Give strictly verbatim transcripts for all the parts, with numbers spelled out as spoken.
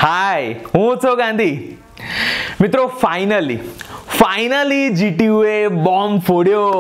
હાય, હું છું ગાંધી. મિત્રો ફાઇનલી ફાઇનલી જીટીયુ એ બોમ્બ ફોડ્યો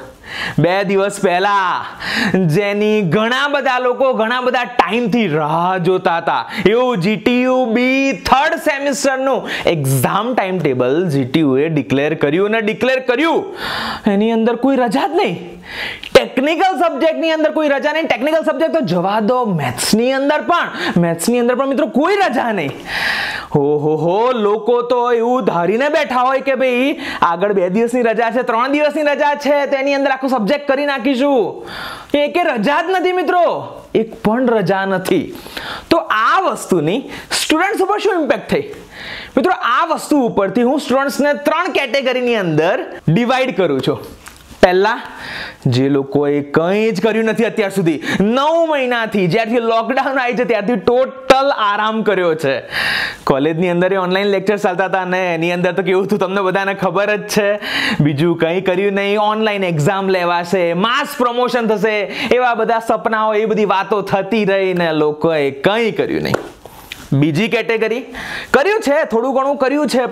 બે દિવસ પહેલા, જેની ઘણા બધા લોકો ઘણા બધા ટાઈમથી રાહ જોતા હતા. એવું જીટીયુ બી થર્ડ સેમિસ્ટરનું એક્ઝામ ટાઈમ ટેબલ જીટીયુ એ ડિક્લેર કર્યું અને ડિક્લેર કર્યું એની અંદર કોઈ રજા જ નહીં. ટેકનિકલ સબ્જેક્ટની અંદર કોઈ રજા નહીં. ટેકનિકલ સબ્જેક્ટ તો જવા દો, મેથ્સની અંદર પણ મેથ્સની અંદર પણ મિત્રો કોઈ રજા નહીં. હો હો હો લોકો તો એવું ધારીને બેઠા હોય કે ભાઈ આગળ બે દિવસની રજા છે, ત્રણ દિવસની રજા છે, તો એની અંદર આખો સબ્જેક્ટ કરી નાખીશું. એક રજા જ નથી મિત્રો, એક પણ રજા નથી. તો આ વસ્તુની સ્ટુડન્ટ્સ ઉપર શું ઇમ્પેક્ટ થઈ? મિત્રો આ વસ્તુ ઉપરથી હું સ્ટુડન્ટ્સને ત્રણ કેટેગરીની અંદર ડિવાઈડ કરું છું. પહેલા, જે લોકોએ કંઈ જ કર્યું નથી અત્યાર સુધી, નવ મહિનાથી જ્યારથી લોકડાઉન આવી છે ત્યારથી ટોટલ આરામ કર્યો છે. કોલેજની અંદર ઓનલાઈન લેક્ચર ચાલતા હતા અને એની અંદર તો કેવું હતું તમને બધાને ખબર જ છે. બીજું કંઈ કર્યું નહીં, ઓનલાઈન એક્ઝામ લેવાશે, માસ પ્રમોશન થશે, એવા બધા સપનાઓ, એ બધી વાતો થતી રહી ને લોકોએ કંઈ કર્યું નહીં. બીજી કેટેગરી કર્યું છે, થોડું ઘણું કર્યું છે,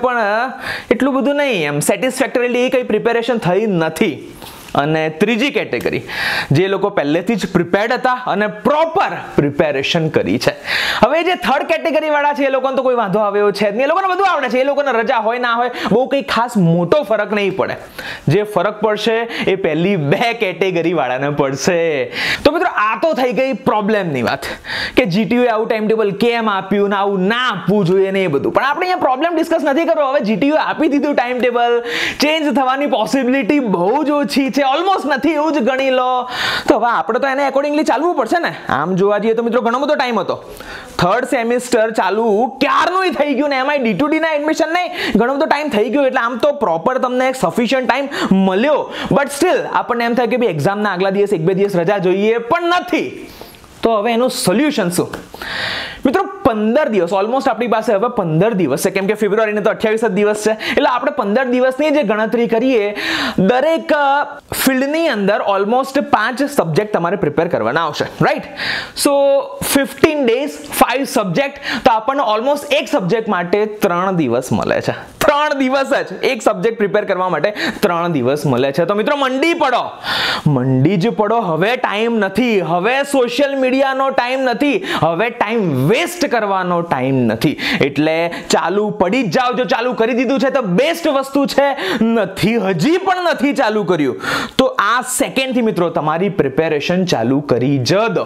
પણ એટલું બધું નહીં, એમ સેટિસ્ફેક્ટરીલી કંઈ પ્રિપેરેશન થઈ નથી. અને ત્રીજી કેટેગરી, જે લોકો પહેલેથી જ પ્રિપેર્ડ હતા અને પ્રોપર પ્રિપેરેશન કરી છે. હવે જે થર્ડ કેટેગરી વાળા છે એ લોકોને તો કોઈ વાંધો આવ્યો છે જ નહીં, એ લોકોને બધું આવડે છે, એ લોકોને રજા હોય ના હોય બહુ કંઈ ખાસ મોટો ફરક નહીં પડે. જે ફરક પડશે એ પહેલી બે કેટેગરી વાળાને પડશે. તો મિત્રો આ તો થઈ ગઈ પ્રોબ્લેમની વાત કે જીટીયુ આવું ટાઈમ ટેબલ કેમ આપ્યું ને આવું ના આપવું જોઈએ ને એ બધું. પણ આપણે અહીંયા પ્રોબ્લેમ ડિસ્કસ નથી કરવો. હવે જીટીયુ આપી દીધું ટાઈમ ટેબલ, ચેન્જ થવાની પોસિબિલિટી બહુ જ ઓછી છે, ઓલમોસ્ટ નથી એવું જ ગણી લો. તો હવે આપણે તો એને એકોર્ડિંગલી ચાલવું પડશે ને. આમ જોવા જઈએ તો મિત્રો ઘણો બધો ટાઈમ હતો. થર્ડ સેમિસ્ટર ચાલુ ક્યારનું થઈ ગયું ને એમાં ડી ટુ ડી ના એડમિશન નહીં, ઘણો બધો ટાઈમ થઈ ગયો. એટલે આમ તો પ્રોપર તમને સફિશિયન્ટ ટાઈમ મળ્યો, બટ સ્ટીલ આપણને એમ થાય કે ભાઈ એક્ઝામના આગલા દિવસ એક બે દિવસ રજા જોઈએ, પણ નથી. તો હવે એનું સોલ્યુશન શું? મિત્રો પંદર દિવસ ઓલમોસ્ટ આપણી પાસે હવે પંદર દિવસ છે, કેમ કે ફેબ્રુઆરીને તો અઠ્યાવીસ જ દિવસ છે. એટલે આપણે પંદર દિવસની જે ગણતરી કરીએ, દરેક ફિલ્ડની અંદર ઓલમોસ્ટ પાંચ સબ્જેક્ટ તમારે પ્રિપેર કરવાના આવશે, right? So fifteen days, five subject, તો આપણને ઓલમોસ્ટ એક સબ્જેક્ટ માટે ત્રણ દિવસ મળે છે. ત્રણ દિવસ જ એક સબ્જેક્ટ પ્રિપેર કરવા માટે ત્રણ દિવસ મળે છે. તો મિત્રો મંડી પડો, મંડી જ પડો. હવે ટાઈમ નથી, હવે સોશિયલ મીડિયાનો ટાઈમ નથી, હવે ટાઈમ વેસ્ટ કરવાનો ટાઈમ નથી. એટલે ચાલુ પડી જ જાઓ. જો ચાલુ કરી દીધું છે તો બેસ્ટ વસ્તુ છે, નથી હજી પણ નથી ચાલુ કર્યું તો આ સેકન્ડથી મિત્રો તમારી પ્રિપેરેશન ચાલુ કરી જ દો.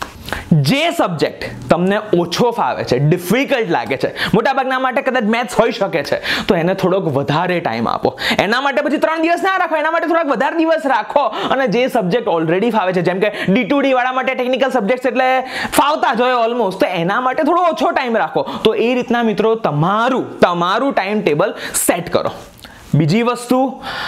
જે સબ્જેક્ટ તમને ઓછો ફાવે છે, ડિફિકલ્ટ લાગે છે, મોટાભાગના માટે કદાચ મેથ્સ હોઈ શકે છે, તો એને થોડોક વધારે ટાઈમ આપો. એના માટે પછી ત્રણ દિવસ ના રાખો, એના માટે થોડાક વધારે દિવસ રાખો. અને જે સબ્જેક્ટ ઓલરેડી ફાવે છે, જેમ કે ડી ટુ ડી વાળા માટે ટેકનિકલ સબ્જેક્ટ એટલે ફાવતા જ હોય ઓલમોસ્ટ, તો એના માટે થોડો ઓછો ટાઈમ રાખો. તો એ રીતના મિત્રો તમારું તમારું ટાઈમ ટેબલ સેટ કરો. બીજી વસ્તુ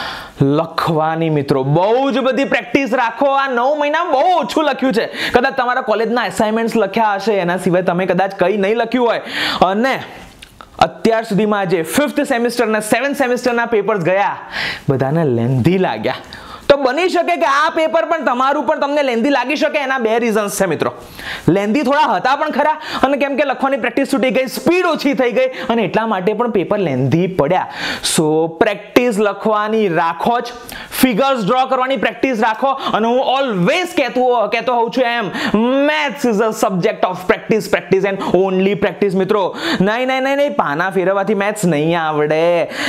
લખવાની મિત્રો, બહુ જ બધી પ્રેક્ટિસ રાખો. આ નવ મહિના બહુ ઓછું લખ્યું છે. કદાચ તમારા કોલેજના અસાઇનમેન્ટ્સ લખ્યા હશે, એના સિવાય તમે કદાચ કંઈ નહીં લખ્યું હોય. અને અત્યાર સુધીમાં જે ફિફ્થ સેમિસ્ટરના સેવન્થ સેમિસ્ટરના પેપર્સ ગયા, બધાને લેન્ધી લાગ્યા. તો બની શકે કે આ પેપર પણ તમારું પણ તમને લેન્ધી લાગી શકે. એના બે રીઝન્સ છે મિત્રો. લેન્ધી થોડા હતા પણ ખરા, અને કેમ કે લખવાની પ્રેક્ટિસ છૂટી ગઈ, સ્પીડ ઓછી થઈ ગઈ, અને એટલા માટે પણ પેપર લેન્ધી પડ્યા. સો પ્રેક્ટિસ લખવાની રાખો જ, ફિગર્સ ડ્રો કરવાની પ્રેક્ટિસ રાખો. અને હું ઓલવેઝ કહેતો કહેતો હોઉં છું એમ, maths is a subject of practice, practice and only practice મિત્રો. નહીં નહીં નહીં નહીં પાના ફેરવવાથી મેથ્સ નહીં આવડે.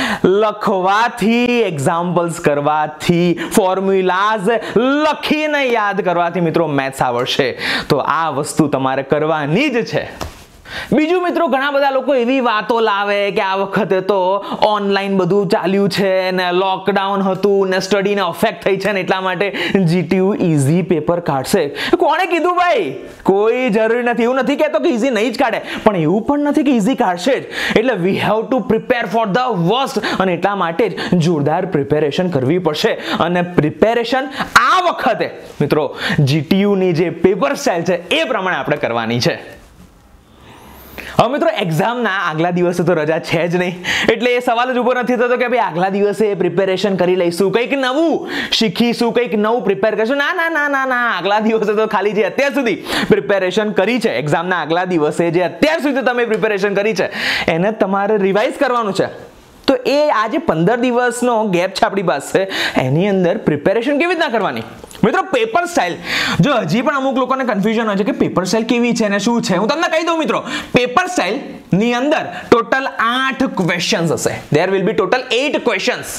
લખવાથી, એક્ઝામ્પલ્સ કરવાથી, ફોર્મ્યુલાઝ લખીને યાદ કરવાથી મિત્રો મેથ્સ આવડશે. તો આ વસ્તુ તમારે કરવાની જ છે. બીજું મિત્રો, ઘણા બધા લોકો એવી વાતો લાવે કે આ વખતે તો ઓનલાઈન બધું ચાલ્યું છે ને લોકડાઉન હતું ને સ્ટડીને અફેક્ટ થઈ છે ને એટલા માટે જીટીયુ ઈઝી પેપર કાઢશે. કોણે કીધું ભાઈ? કોઈ જરૂરી નથી. એવું નથી કહેતો કે ઈઝી નહીં જ કાઢે, પણ એવું પણ નથી કે ઈઝી કાઢશે જ. એટલે we have to prepare for the worst, અને એટલા માટે જ જોરદાર પ્રિપેરેશન કરવી પડશે. અને પ્રિપેરેશન આ વખતે મિત્રો જીટીયુની જે પેપર સ્ટાઇલ છે એ પ્રમાણે આપણે કરવાની છે. હવે મિત્રો એક્ઝામના આગલા દિવસે તો રજા છે જ નહીં, એટલે એ સવાલ જ ઉભો નથી થતો કે ભાઈ આગલા દિવસે પ્રિપેરેશન કરી લઈશું, કંઈક નવું શીખીશું, કંઈક નવું પ્રિપેર કરશું. ના ના ના ના ના આગલા દિવસે તો ખાલી જે અત્યાર સુધી પ્રિપેરેશન કરી છે, એક્ઝામના આગલા દિવસે જે અત્યાર સુધી તમે પ્રિપેરેશન કરી છે એને તમારે રિવાઇઝ કરવાનું છે. તો એ આજે પંદર દિવસનો ગેપ છે આપણી પાસે, એની અંદર પ્રિપેરેશન કેવી રીતના કરવાની? મિત્રો પેપર સ્ટાઇલ, જો હજી પણ અમુક લોકોને કન્ફ્યુઝન હોય છે કે પેપર સ્ટાઇલ કેવી છે અને શું છે, હું તમને કહી દઉં મિત્રો. પેપર સ્ટાઇલ ની અંદર ટોટલ આઠ ક્વેશ્ચન્સ હશે. There will be total eight questions.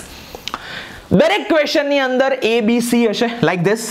દરેક ક્વેશ્ચન ની અંદર એ બી સી હશે like this.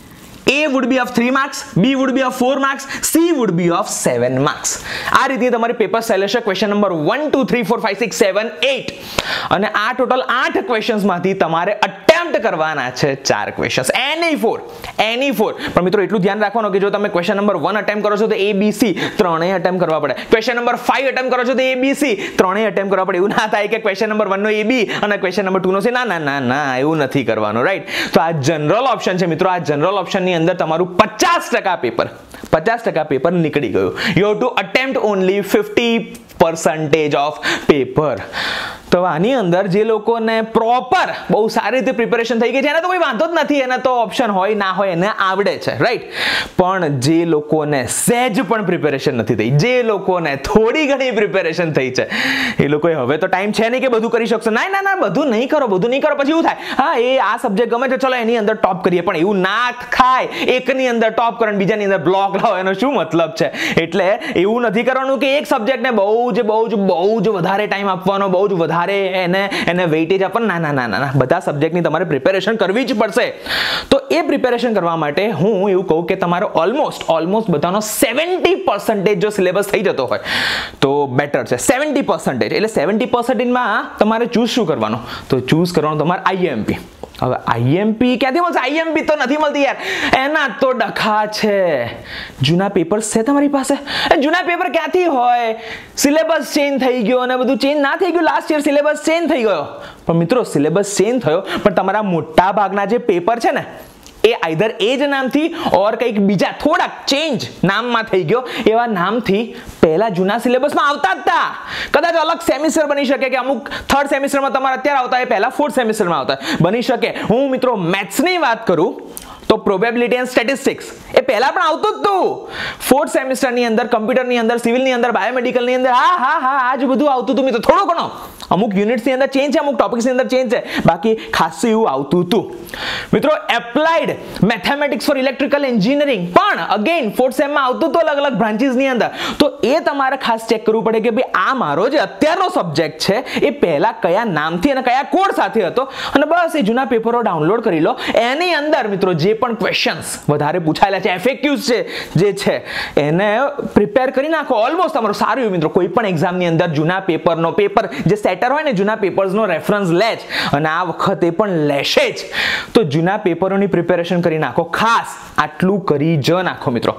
A would be of three marks, B would be of four marks, C would be of seven marks. આ રીતે તમારી paper style હશે. Question number one two three four five six seven eight, અને આ total આઠ questions માંથી તમારે attempt કરવાના છે ચાર questions, any four any four. પણ મિત્રો એટલું ધ્યાન રાખવાનું કે જો તમે ક્વેશ્ચન નંબર one અટેમ્પ્ટ કરો છો તો A B C ત્રણેય અટેમ્પ્ટ કરવા પડે. ક્વેશ્ચન નંબર five અટેમ્પ્ટ કરો છો તો A B C ત્રણેય અટેમ્પ્ટ કરવા પડે. એવું ના થાય કે ક્વેશ્ચન નંબર one નો A B અને ક્વેશ્ચન નંબર two નો C. ના ના ના ના એવું નથી કરવાનું, રાઈટ? તો આ જનરલ ઓપ્શન છે મિત્રો. આ જનરલ ઓપ્શન ની અંદર તમારું પચાસ ટકા પેપર પચાસ ટકા પેપર નીકળી ગયું. You have to attempt only fifty percentage of paper. તો આની અંદર જે લોકોને પ્રોપર બહુ સારી રીતે પ્રિપેરેશન થઈ ગઈ છે એને તો કોઈ વાંધો જ નથી, એને તો ઓપ્શન હોય ના હોય એને આવડે છે, રાઈટ? પણ જે લોકોને સહેજ પણ પ્રિપેરેશન નથી થઈ, જે લોકોને થોડી ઘણી પ્રિપેરેશન થઈ છે, એ લોકોએ હવે તો ટાઈમ છે નહીં કે બધું કરી શકશો. ના ના ના બધું નહીં કરો, બધું નહીં કરો. પછી એવું થાય હા એ આ સબ્જેક્ટ ગમે છે ચલો એની અંદર ટોપ કરીએ, પણ એવું ના થાય. એકની અંદર ટોપ કરો અને બીજાની અંદર બ્લોક લાવો, એનો શું મતલબ છે? એટલે એવું નથી કરવાનું કે એક સબ્જેક્ટને બહુ જ બહુ જ બહુ જ વધારે ટાઈમ આપવાનો, બહુ જ વધારે એને એને વેઇટેજ આપવાનું. ના ના ના ના બધા સબ્જેક્ટની તમારે પ્રિપેરેશન કરવી જ પડશે. તો એ પ્રિપેરેશન કરવા માટે હું એવું કહું કે તમારો ઓલમોસ્ટ ઓલમોસ્ટ બધાનો સેવન્ટી પર્સન્ટેજ જો સિલેબસ થઈ જતો હોય તો બેટર છે. સેવન્ટી પર્સન્ટેજ એટલે સેવન્ટી પર્સન્ટેજમાં તમારે ચૂઝ શું કરવાનું? તો ચૂઝ કરવાનું તમારે આઈએમપી. હવે આઈએમપી ક્યાંથી મળશે? આઈએમપી તો નથી મળતી યાર, એના તો ડખા છે. જૂના પેપર્સ છે તમારી પાસે? જૂના પેપર ક્યાંથી હોય? સિલેબસ ચેન્જ થઈ ગયો અને બધું ચેન્જ ના થઈ ગયું. લાસ્ટ યર સિલેબસ ચેન્જ થઈ ગયો. પણ મિત્રો સિલેબસ ચેન્જ થયો પણ તમારા મોટા ભાગના જે પેપર છે ને એ આઈધર એ જ નામથી ઓર કંઈક બીજા થોડાક ચેન્જ નામમાં થઈ ગયો, એવા નામથી પહેલા જૂના સિલેબસમાં આવતા હતા. કદાચ અલગ સેમિસ્ટર બની શકે કે અમુક થર્ડ સેમિસ્ટરમાં તમારે અત્યારે આવતા હોય, પહેલા ફોર્થ સેમિસ્ટરમાં આવતા બની શકે. હું મિત્રો મેથ્સની વાત કરું તો પ્રોબેબિલિટી એન્ડ સ્ટેટિસ્ટિક્સ એ પહેલા પણ આવતું જ હતું. ફોર્થ સેમિસ્ટરની અંદર કમ્પ્યુટરની અંદર, સિવિલની અંદર, બાયોમેડિકલની અંદર હા હા હા આ જ બધું આવતું હતું મિત્રો. થોડો ઘણો અમુક યુનિટ્સની અંદર ચેન્જ છે, અમુક ટોપિક્સની અંદર ચેન્જ છે, બાકી ખાસું એવું આવતું હતું મિત્રો. Applied mathematics for electrical engineering પણ અગેન ફોર્થ સેમમાં આવતું હતું અલગ અલગ બ્રાન્ચીસની અંદર. તો એ તમારે ખાસ ચેક કરવું પડે કે ભાઈ આ મારો જે અત્યારનો સબ્જેક્ટ છે એ પહેલા કયા નામથી અને કયા કોડ સાથે હતો, અને બસ એ જૂના પેપરો ડાઉનલોડ કરી લો. એની અંદર મિત્રો જે પણ ક્વેશ્ચન્સ વધારે પૂછાયેલા છે, એફએક્યુઝ છે જે છે એને પ્રિપેર કરી નાખો. ઓલમોસ્ટ તમારું સારું એવું મિત્રો કોઈ પણ એક્ઝામની અંદર જૂના પેપરનો પેપર જે સેટર હોય ને જૂના પેપર્સનો રેફરન્સ લે જ, અને આ વખતે પણ લેશે જ. તો જૂના પેપરોની પ્રિપેરેશન કરી નાખો, ખાસ આટલું કરી જ નાખો મિત્રો.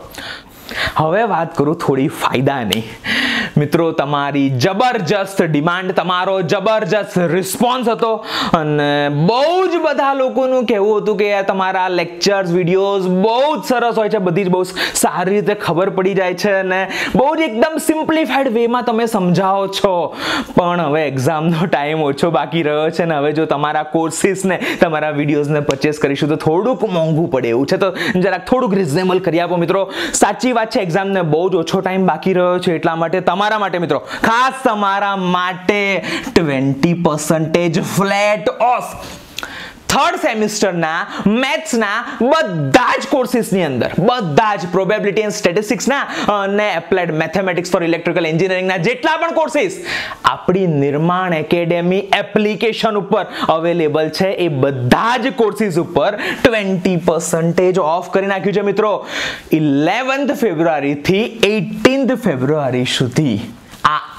હવે વાત કરું થોડી ફાયદાની. મિત્રો તમારી જબરજસ્ત ડિમાન્ડ, તમારો જબરજસ્ત રિસ્પોન્સ હતો અને બહુ જ બધા લોકોનું કહેવું હતું કે યાર તમારા લેક્ચર્સ વિડીયોઝ બહુ જ સરસ હોય છે, બધી જ બહુ સારી રીતે ખબર પડી જાય છે અને બહુ જ એકદમ સિમ્પ્લિફાઈડ વેમાં તમે સમજાવો છો. પણ હવે એક્ઝામનો ટાઈમ ઓછો બાકી રહ્યો છે ને હવે જો તમારા કોર્સિસને તમારા વિડીયોઝને પરચેસ કરીશું તો થોડુંક મોંઘું પડે એવું છે, તો જરાક થોડુંક રિઝનેબલ કરી આપો મિત્રો. સાચી વાત છે એક્ઝામને બહુ જ ઓછો ટાઈમ બાકી રહ્યો છે, એટલા માટે તમારા માટે મિત્રો ખાસ તમારા માટે twenty percentage flat off third સેમિસ્ટરના મેથ્સના બધા જ કોર્સિસની અંદર, બધા જ પ્રોબેબિલિટી એન્ડ સ્ટેટિસ્ટિક્સના અને એપ્લાઇડ મેથેમેટિક્સ ફોર ઇલેક્ટ્રિકલ એન્જિનિયરિંગના જેટલા પણ કોર્સિસ આપણી નિર્માણ એકેડેમી એપ્લિકેશન ઉપર અવેલેબલ છે એ બધા જ કોર્સિસ ઉપર ટ્વેન્ટી પર્સન્ટેજ ઓફ કરી નાખ્યું છે મિત્રો. ઇલેવન્થ ફેબ્રુઆરી થી એટીન્થ ફેબ્રુઆરી સુધી આ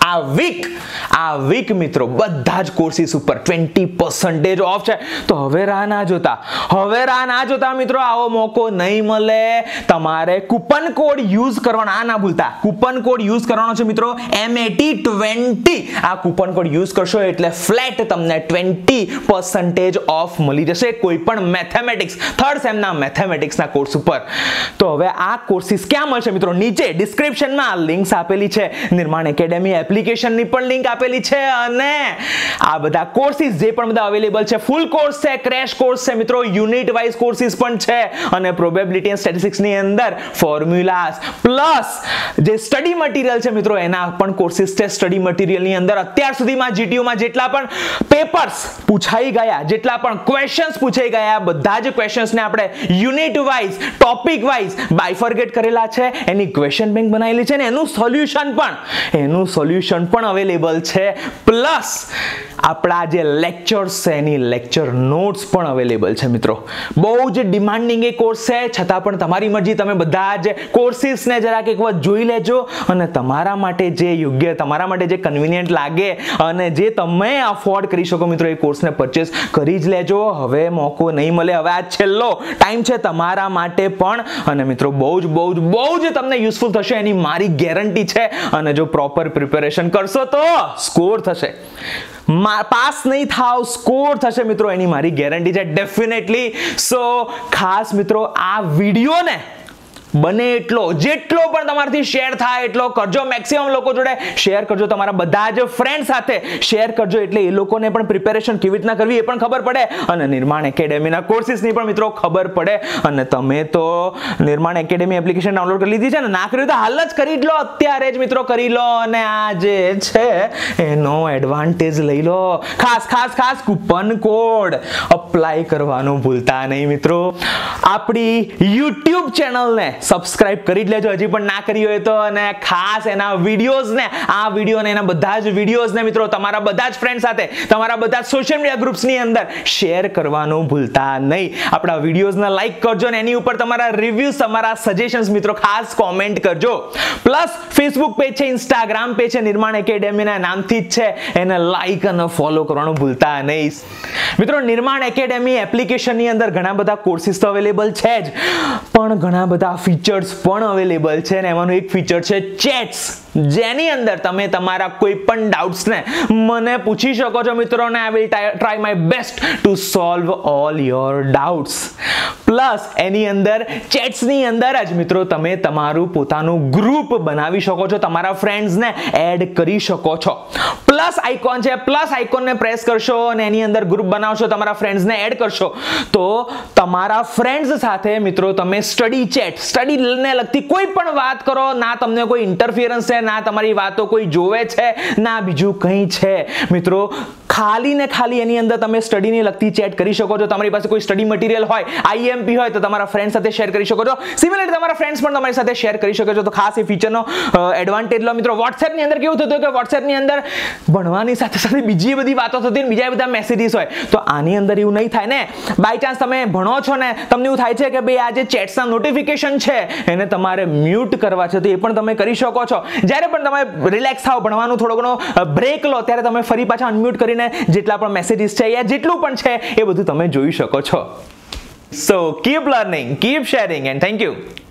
આ વીક આ વીક મિત્રો બધા જ કોર્સીસ ઉપર ટ્વેન્ટી પર્સન્ટેજ ઓફ છે. તો હવે રાહ ના જોતા હવે રાહ ના જોતા મિત્રો, આવો મોકો નહીં મળે. તમારે કૂપન કોડ યુઝ કરવાનો, આ ના ભૂલતા, કૂપન કોડ યુઝ કરવાનો છે મિત્રો એમ એટી ટ્વેન્ટી. આ કૂપન કોડ યુઝ કરશો એટલે ફ્લેટ તમને ટ્વેન્ટી પર્સન્ટેજ ઓફ મળી જશે કોઈ પણ મેથેમેટિક્સ થર્ડ સેમના મેથેમેટિક્સના કોર્સ ઉપર. તો હવે આ કોર્સીસ ક્યાં મળશે મિત્રો? નીચે ડિસ્ક્રિપ્શનમાં લિંક્સ આપેલી છે. નિર્માણ એકેડેમી એપ્લિકેશનની પણ લિંક આપેલી છે, અને આ બધા કોર્સીસ જે પણ બધા અવેલેબલ છે, ફૂલ કોર્સ છે, ક્રેશ કોર્સ છે મિત્રો, યુનિટ વાઇઝ કોર્સીસ પણ છે, અને પ્રોબેબિલિટી એન્ડ સ્ટેટિસ્ટિક્સ ની અંદર ફોર્મ્યુલાસ પ્લસ જે સ્ટડી મટીરીયલ છે મિત્રો એના પણ કોર્સીસ છે. સ્ટડી મટીરીયલ ની અંદર અત્યાર સુધીમાં જીટીયુમાં જેટલા પણ પેપર્સ પૂછાઈ ગયા, જેટલા પણ ક્વેશ્ચન્સ પૂછાઈ ગયા, બધા જ ક્વેશ્ચન્સને આપણે unit wise topic wise bifurcate કરેલા છે, એની ક્વેશ્ચન બેંક બનાવેલી છે, ને એનું સોલ્યુશન પણ એનું સોલ્યુશન પણ અવેલેબલ છે. પ્લસ આપણા જે લેક્ચર્સ છે એની લેક્ચર નોટ્સ પણ અવેલેબલ છે મિત્રો. બહુ જ ડિમાન્ડિંગ એ કોર્સ છે, છતાં પણ તમારી મરજી, તમે બધા જ કોર્સીસને જરાક એક વખત જોઈ લેજો, અને તમારા માટે જે યોગ્ય, તમારા માટે જે કન્વિનિયન્ટ લાગે અને જે તમે અફોર્ડ કરી શકો મિત્રો, એ કોર્સને પરચેસ કરી જ લેજો. હવે મોકો નહીં મળે, હવે આ છેલ્લો ટાઈમ છે તમારા માટે પણ, અને મિત્રો બહુ જ બહુ જ બહુ જ તમને યુઝફુલ થશે એની મારી ગેરંટી છે. અને જો પ્રોપર પ્રિપેરેશન કરશો તો સ્કોર થશે, પાસ નહીં થાવ, સ્કોર થશે મિત્રો, એની મારી ગેરંટી છે ડેફિનેટલી. સો ખાસ મિત્રો આ વિડીયોને બને એટલો, જેટલો પણ તમારાથી શેર થાય એટલો કરજો, મેક્સિમમ લોકો જોડે શેર કરજો, તમારા બધા જ ફ્રેન્ડ સાથે શેર કરજો, એટલે એ લોકોને પણ પ્રિપેરેશન કેવી રીતના કરવી એ પણ ખબર પડે, અને નિર્માણ એકેડેમીના કોર્સીસની પણ મિત્રો ખબર પડે. અને તમે તો નિર્માણ એકેડેમી એપ્લિકેશન ડાઉનલોડ કરી લીધી છે ને, ના કર્યું તો હાલ જ કરી જ લો, અત્યારે જ મિત્રો કરી લો, અને આ જે છે એનો એડવાન્ટેજ લઈ લો. ખાસ ખાસ ખાસ કૂપન કોડ અપ્લાય કરવાનું ભૂલતા નહીં મિત્રો. આપણી યુટ્યુબ ચેનલને સબસ્ક્રાઇબ કરી જ લેજો હજી પણ ના કરી હોય તો, અને ખાસ એના વિડીયોઝને, આ વિડીયો અને એના બધા જ વિડીયોઝને મિત્રો તમારા બધા જ ફ્રેન્ડ સાથે, તમારા બધા જ સોશિયલ મીડિયા ગ્રુપ્સની અંદર શેર કરવાનું ભૂલતા નહીં. આપણા વિડીયોઝને લાઈક કરજો, અને એની ઉપર તમારા રિવ્યુઝ, તમારા સજેશન્સ મિત્રો ખાસ કોમેન્ટ કરજો. પ્લસ ફેસબુક પેજ છે, ઇન્સ્ટાગ્રામ પેજ છે, નિર્માણ એકેડેમીના નામથી જ છે, એને લાઈક અને ફોલો કરવાનું ભૂલતા નહીં મિત્રો. નિર્માણ એકેડેમી એપ્લિકેશનની અંદર ઘણા બધા કોર્સીસ તો અવેલેબલ છે જ, પણ ઘણા બધા ફીચર્સ પણ અવેલેબલ છે, અને એમાંનું એક ફીચર છે ચેટ્સ, જેની અંદર તમે તમારા કોઈ પણ ડાઉટ્સને મને પૂછી શકો છો મિત્રો, અને I will try my best to solve all your doubts. Plus એની અંદર ચેટ્સની અંદર જ મિત્રો તમે તમારું પોતાનું ગ્રુપ બનાવી શકો છો, તમારા ફ્રેન્ડ્સને એડ કરી શકો છો. પ્લસ આઇકોન છે, પ્લસ આઇકોનને પ્રેસ કરશો અને એની અંદર ગ્રુપ બનાવશો, તમારા ફ્રેન્ડ્સને એડ કરશો, તો તમારા ફ્રેન્ડ્સ સાથે મિત્રો તમે સ્ટડી ચેટ, સ્ટડીને લગતી કોઈ પણ વાત કરો, ના તમને કોઈ ઇન્ટરફિયરન્સ છે, ના તમારી વાતો કોઈ જોવે છે, ના બીજું કંઈ છે મિત્રો. ખાલી ને ખાલી એની અંદર તમે સ્ટડીને લગતી ચેટ કરી શકો છો. તમારી પાસે કોઈ સ્ટડી મટીરિયલ હોય, આઈએમપી હોય, તો તમારા ફ્રેન્ડ સાથે શેર કરી શકો છો. સિમિલરલી તમારા ફ્રેન્ડ્સ પણ તમારી સાથે શેર કરી શકો છો. તો ખાસ એ ફીચરનો એડવાન્ટેજ લો મિત્રો. વોટ્સએપની અંદર કેવું થતું કે વોટ્સએપની અંદર ભણવાની સાથે સાથે બીજી બધી વાતો થતી હોય, બીજા બધા મેસેજીસ હોય, તો આની અંદર એવું નહીં થાય ને. બાય ચાન્સ તમે ભણો છો ને તમને એવું થાય છે કે ભાઈ આ જે ચેટ્સના નોટિફિકેશન છે એને તમારે મ્યુટ કરવા છે, તો એ પણ તમે કરી શકો છો. જ્યારે પણ તમે રિલેક્સ થાવ, ભણવાનું થોડો ઘણો બ્રેક લો, ત્યારે તમે ફરી પાછા અનમ્યુટ કરીને જેટલા પણ મેસેજીસ છે યા જેટલું પણ છે એ બધું તમે જોઈ શકો છો. So keep learning, keep sharing, and thank you.